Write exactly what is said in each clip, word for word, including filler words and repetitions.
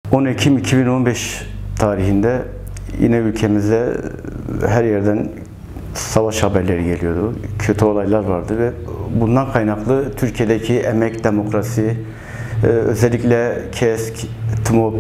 on Ekim iki bin on beş tarihinde yine ülkemize her yerden savaş haberleri geliyordu. Kötü olaylar vardı ve bundan kaynaklı Türkiye'deki emek, demokrasi, özellikle KESK, TMOB,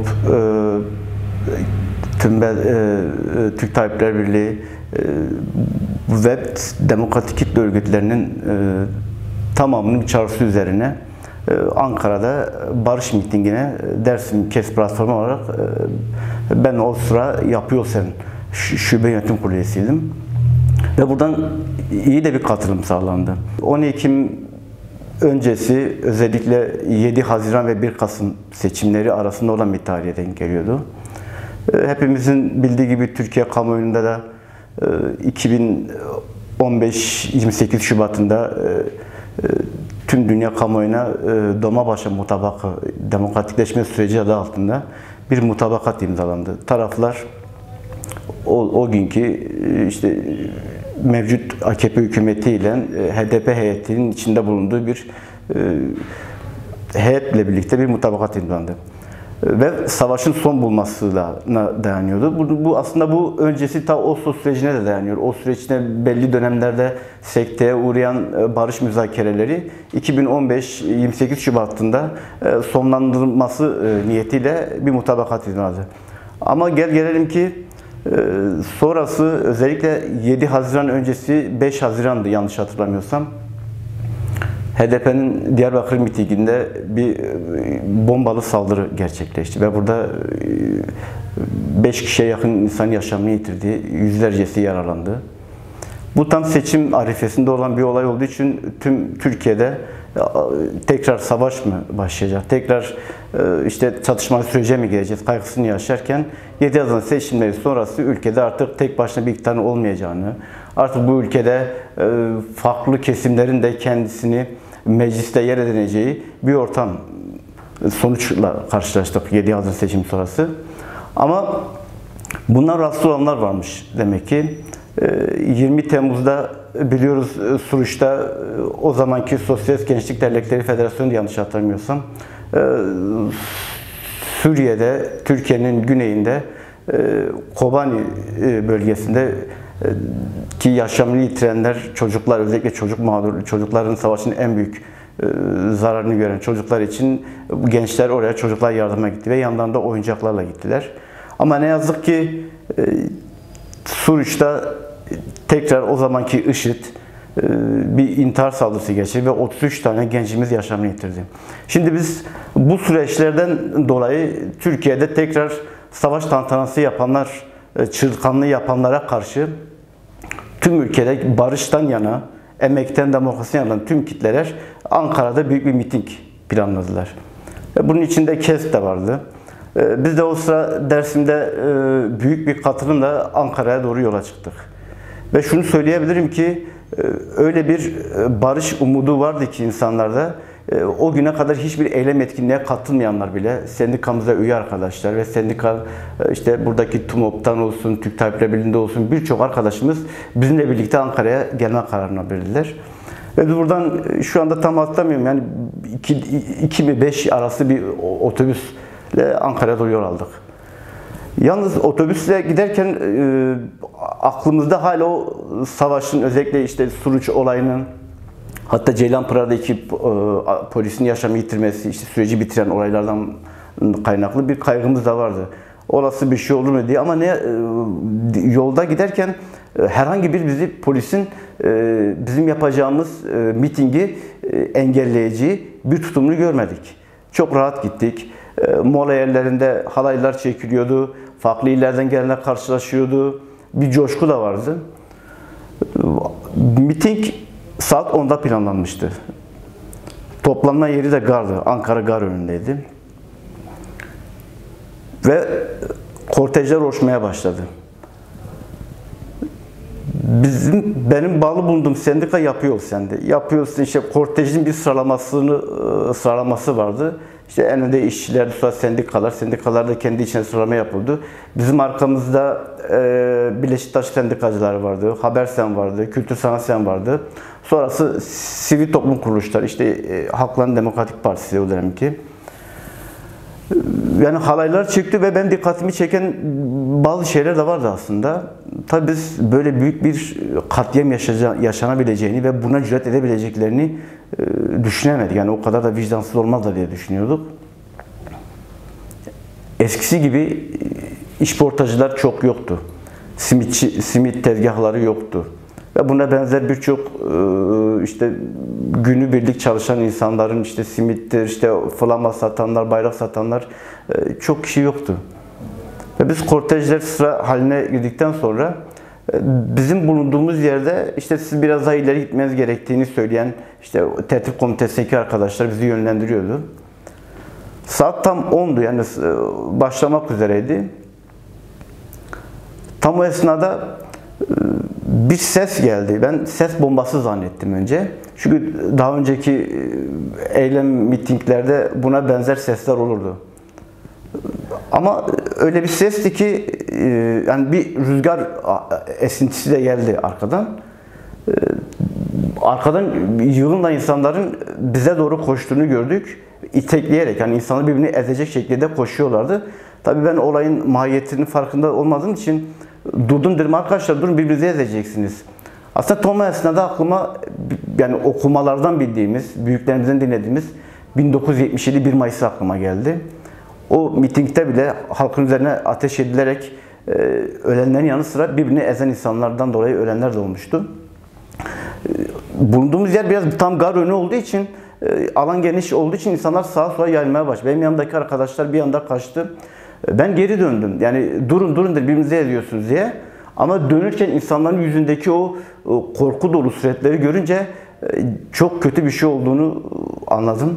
TÜMBEL, Türk Tabipler Birliği ve demokratik kitle örgütlerinin tamamının çağrısı üzerine Ankara'da barış mitingine Dersim KESK platformu olarak ben o sıra Yapıyorsen Şube Yönetim Kurulu üyesiydim. Ve buradan iyi de bir katılım sağlandı. on Ekim öncesi özellikle yedi Haziran ve bir Kasım seçimleri arasında olan bir tarihe denk geliyordu. Hepimizin bildiği gibi Türkiye kamuoyunda da iki bin on beş yirmi sekiz Şubat'ında tüm dünya kamuoyuna Dolmabahçe Mutabakı, demokratikleşme süreci adı altında bir mutabakat imzalandı. Taraflar o, o günkü işte mevcut A K P hükümeti ile H D P heyetinin içinde bulunduğu bir heyetle birlikte bir mutabakat imzalandı. Ve savaşın son bulmasına dayanıyordu. Bu, bu aslında bu öncesi ta Oslo sürecine de dayanıyor. O süreçte belli dönemlerde sekteye uğrayan barış müzakereleri iki bin on beş yirmi sekiz Şubat'ında sonlandırılması niyetiyle bir mutabakat imzaladı. Ama gel gelelim ki sonrası özellikle yedi Haziran öncesi beş Haziran'dı yanlış hatırlamıyorsam. H D P'nin Diyarbakır mitinginde bir bombalı saldırı gerçekleşti ve burada beş kişiye yakın insan yaşamını yitirdi, yüzlercesi yaralandı. Bu tam seçim arifesinde olan bir olay olduğu için tüm Türkiye'de tekrar savaş mı başlayacak, tekrar işte çatışmalı sürece mi gireceğiz kaygısını yaşarken yedi Haziran seçimleri sonrası ülkede artık tek başına bir iktidarın olmayacağını, artık bu ülkede farklı kesimlerin de kendisini mecliste yer edineceği bir ortam sonuçla karşılaştık yedi Haziran seçim sonrası. Ama bundan rahatsız olanlar varmış demek ki. yirmi Temmuz'da biliyoruz Suruç'ta o zamanki Sosyalist Gençlik Dernekleri Federasyonu yanlış hatırlamıyorsam Suriye'de, Türkiye'nin güneyinde Kobani bölgesinde ki yaşamını yitirenler çocuklar, özellikle çocuk mağdur, çocukların savaşın en büyük zararını gören çocuklar için gençler oraya çocuklar yardıma gitti ve yanlarında oyuncaklarla gittiler. Ama ne yazık ki Suruç'ta tekrar o zamanki IŞİD bir intihar saldırısı geçirdi ve otuz üç tane gencimiz yaşamını yitirdi. Şimdi biz bu süreçlerden dolayı Türkiye'de tekrar savaş tantanası yapanlar, çırtkanlığı yapanlara karşı tüm ülkede barıştan yana, emekten demokrasiden yana tüm kitleler Ankara'da büyük bir miting planladılar. Bunun içinde KESK de vardı. Biz de o sıra Dersim'de büyük bir katılımla Ankara'ya doğru yola çıktık. Ve şunu söyleyebilirim ki öyle bir barış umudu vardı ki insanlarda, o güne kadar hiçbir eylem etkinliğe katılmayanlar bile, sendikamıza üye arkadaşlar ve sendika işte buradaki TMOB'tan olsun, Türk Tabipler Birliği'nde olsun birçok arkadaşımız bizimle birlikte Ankara'ya gelme kararına verildiler. Ve biz buradan şu anda tam hatırlamıyorum yani iki mi beş arası bir otobüsle Ankara'ya doğru yol aldık. Yalnız otobüsle giderken e, aklımızda hala o savaşın, özellikle işte Suruç olayının, hatta Ceylanpınar'daki e, polisin yaşamı yitirmesi, işte süreci bitiren olaylardan kaynaklı bir kaygımız da vardı. Olası bir şey olur mu diye, ama ne e, yolda giderken e, herhangi bir bizi polisin e, bizim yapacağımız e, mitingi e, engelleyici bir tutumunu görmedik. Çok rahat gittik. E, mola yerlerinde halaylar çekiliyordu. Farklı illerden gelenler karşılaşıyordu. Bir coşku da vardı. Miting saat onda planlanmıştı. Toplanma yeri de gardı. Ankara Gar önündeydi. Ve kortejler oluşmaya başladı. Bizim, benim bağlı bulunduğum sendika Yapı Yol Sendi. Yapı Yol Sendi, işte kortejin bir sıralamasını sıralaması vardı. İşte en önde işçiler, sonra sendikalar, sendikalar da kendi içine sıralama yapıldı. Bizim arkamızda e, Birleşik Taş Sendikacıları vardı, Habersen vardı, Kültür Sanat Sen vardı. Sonrası sivil toplum kuruluşları, işte e, Halkların Demokratik Partisi o dönemki. Yani halaylar çıktı ve ben dikkatimi çeken bazı şeyler de vardı aslında. Tabii biz böyle büyük bir katliam yaşanabileceğini ve buna cüret edebileceklerini düşünemedik. Yani o kadar da vicdansız olmazlar diye düşünüyorduk. Eskisi gibi işportacılar çok yoktu. Simitçi, simit tezgahları yoktu. Ve buna benzer birçok işte günübirlik çalışan insanların işte simittir, işte flama satanlar, bayrak satanlar çok kişi yoktu. Ve biz kortejler sıra haline girdikten sonra bizim bulunduğumuz yerde işte siz biraz daha ileri gitmeniz gerektiğini söyleyen işte tertip komitesindeki arkadaşlar bizi yönlendiriyordu. Saat tam ondu, yani başlamak üzereydi. Tam o esnada bir ses geldi. Ben ses bombası zannettim önce. Çünkü daha önceki eylem, mitinglerde buna benzer sesler olurdu. Ama öyle bir sesti ki yani bir rüzgar esintisi de geldi arkadan. Arkadan yığınla insanların bize doğru koştuğunu gördük. İtekleyerek, yani insanları birbirini ezecek şekilde koşuyorlardı. Tabii ben olayın mahiyetinin farkında olmadığım için durdum, dedim arkadaşlar durun, birbirinizi ezeceksiniz. Aslında tam o esnada aklıma yani okumalardan bildiğimiz, büyüklerimizden dinlediğimiz bin dokuz yüz yetmiş yedi bir Mayıs aklıma geldi. O mitingde bile halkın üzerine ateş edilerek e, ölenlerin yanı sıra birbirini ezen insanlardan dolayı ölenler de olmuştu. E, bulunduğumuz yer biraz tam gar önü olduğu için, e, alan geniş olduğu için insanlar sağa sola yayılmaya başladı. Benim yanımdaki arkadaşlar bir anda kaçtı. Ben geri döndüm. Yani durun durun da birbirinizi eziyorsunuz diye. Ama dönürken insanların yüzündeki o, o korku dolu suretleri görünce e, çok kötü bir şey olduğunu anladım.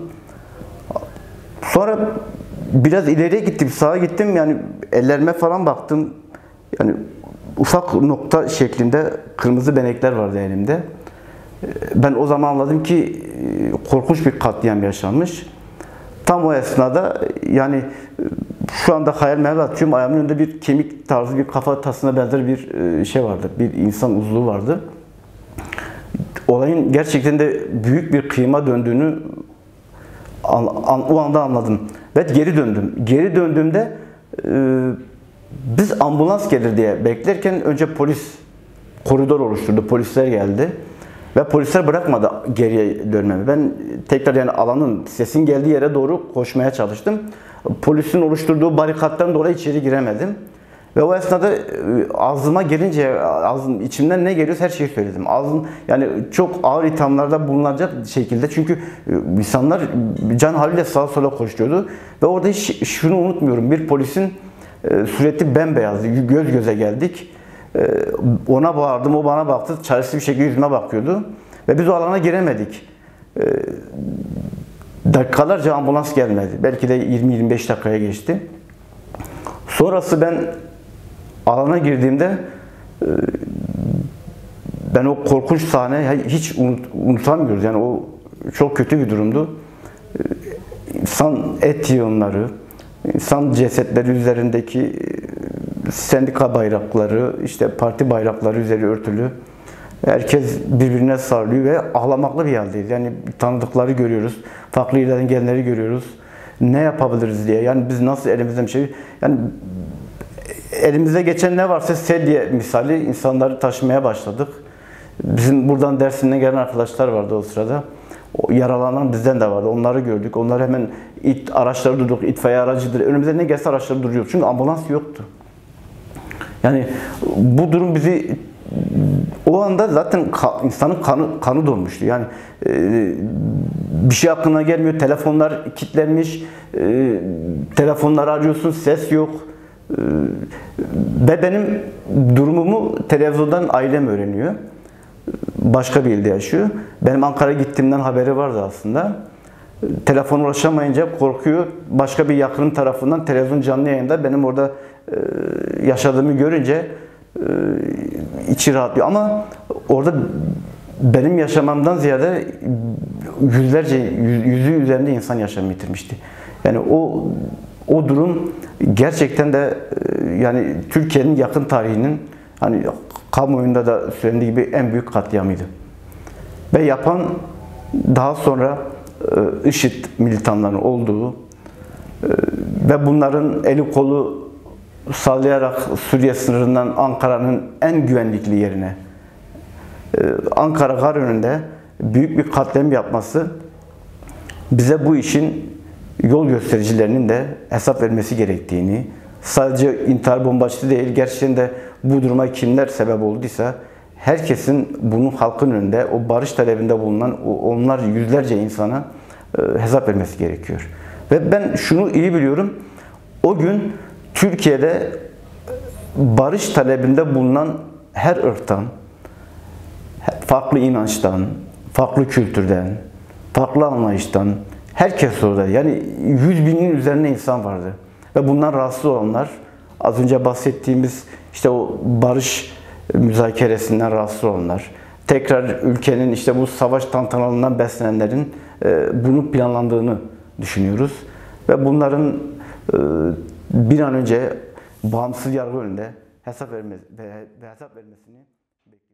Sonra biraz ileriye gittim, sağa gittim, yani ellerime falan baktım. Yani ufak nokta şeklinde kırmızı benekler vardı elimde. Ben o zaman anladım ki korkunç bir katliam yaşanmış. Tam o esnada yani şu anda hayal meyal atıyorum, ayağımın önünde bir kemik tarzı bir kafatasına benzer bir şey vardı. Bir insan uzvu vardı. Olayın gerçekten de büyük bir kıyıma döndüğünü an, an, o anda anladım. Ve geri döndüm. Geri döndüğümde e, biz ambulans gelir diye beklerken önce polis koridor oluşturdu. Polisler geldi. Ve polisler bırakmadı geriye dönmemi. Ben tekrar yani alanın, sesin geldiği yere doğru koşmaya çalıştım. Polisin oluşturduğu barikattan dolayı içeri giremedim. Ve o esnada ağzıma gelince, ağzım, içimden ne geliyorsa her şeyi söyledim. Ağzım, yani çok ağır ithamlarda bulunacak şekilde, çünkü insanlar can haliyle sağa sola koşuyordu. Ve orada hiç şunu unutmuyorum, bir polisin sureti bembeyazdı, göz göze geldik. Ona bağırdım, o bana baktı, çaresiz bir şekilde yüzüme bakıyordu. Ve biz o alana giremedik. Dakikalarca ambulans gelmedi. Belki de yirmi yirmi beş dakikaya geçti. Sonrası ben alana girdiğimde ben o korkunç sahne hiç unut, unutamıyoruz. Yani o çok kötü bir durumdu. İnsan et yığınları, insan cesetleri üzerindeki sendika bayrakları, işte parti bayrakları üzeri örtülü. Herkes birbirine sarılıyor ve ağlamaklı bir haldeyiz. Yani tanıdıkları görüyoruz, farklı yerlerden gelenleri görüyoruz. Ne yapabiliriz diye. Yani biz nasıl elimizden bir şey, yani elimize geçen ne varsa sedye misali insanları taşımaya başladık. Bizim buradan Dersim'den gelen arkadaşlar vardı o sırada. O yaralanan bizden de vardı. Onları gördük. Onları hemen it araçları durduk. İtfaiye aracıdır. Önümüze ne gelse araçları duruyor. Çünkü ambulans yoktu. Yani bu durum bizi o anda zaten insanın kanı, kanı donmuştu. Yani e, bir şey aklına gelmiyor. Telefonlar kilitlenmiş. E, telefonları arıyorsun. Ses yok. E, ve benim durumumu televizyondan ailem öğreniyor. Başka bir ilde yaşıyor. Benim Ankara'ya gittiğimden haberi vardı aslında. Telefona ulaşamayınca korkuyor. Başka bir yakının tarafından televizyon canlı yayında benim orada e, yaşadığımı görünce e, içi rahatlıyor. Ama orada benim yaşamamdan ziyade yüzlerce, yüzü üzerinde insan yaşamı yitirmişti. Yani o o durum gerçekten de e, yani Türkiye'nin yakın tarihinin, hani kamuoyunda da söylendiği gibi, en büyük katliamıydı. Ve yapan daha sonra IŞİD militanlarının olduğu, ve bunların eli kolu sallayarak Suriye sınırından Ankara'nın en güvenlikli yerine, Ankara gar önünde büyük bir katliam yapması bize bu işin yol göstericilerinin de hesap vermesi gerektiğini, sadece intihar bombacısı değil, gerçekten de bu duruma kimler sebep olduysa herkesin bunun halkın önünde, o barış talebinde bulunan onlar yüzlerce insana hesap vermesi gerekiyor. Ve ben şunu iyi biliyorum, o gün Türkiye'de barış talebinde bulunan her ırktan, farklı inançtan, farklı kültürden, farklı anlayıştan herkes orada. Yani yüz binin üzerinde insan vardı. Ve bundan rahatsız olanlar, az önce bahsettiğimiz işte o barış müzakeresinden rahatsız olanlar, tekrar ülkenin işte bu savaş tantanalarından beslenenlerin bunu planlandığını düşünüyoruz. Ve bunların bir an önce bağımsız yargı önünde hesap vermesi, hesap vermesini bekliyoruz.